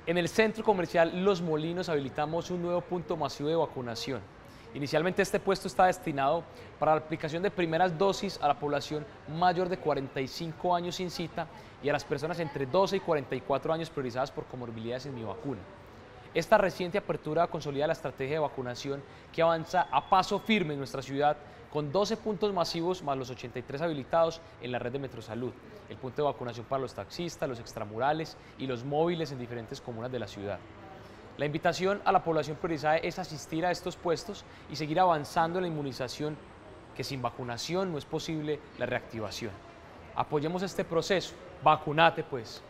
En el centro comercial Los Molinos habilitamos un nuevo punto masivo de vacunación. Inicialmente este puesto está destinado para la aplicación de primeras dosis a la población mayor de 45 años sin cita y a las personas entre 12 y 44 años priorizadas por comorbilidades en Mi Vacuna. Esta reciente apertura consolida la estrategia de vacunación que avanza a paso firme en nuestra ciudad con 12 puntos masivos más los 83 habilitados en la red de Metrosalud, el punto de vacunación para los taxistas, los extramurales y los móviles en diferentes comunas de la ciudad. La invitación a la población priorizada es asistir a estos puestos y seguir avanzando en la inmunización, que sin vacunación no es posible la reactivación. Apoyemos este proceso. Vacunate pues.